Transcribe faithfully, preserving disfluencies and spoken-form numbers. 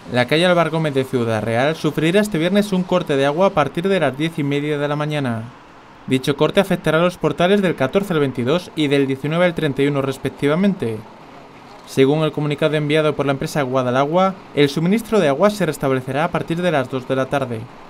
La calle Álvar Gómez de Ciudad Real sufrirá este viernes un corte de agua a partir de las diez y media de la mañana. Dicho corte afectará a los portales del catorce al veintidós y del diecinueve al treinta y uno respectivamente. Según el comunicado enviado por la empresa Guadalagua, el suministro de agua se restablecerá a partir de las dos de la tarde.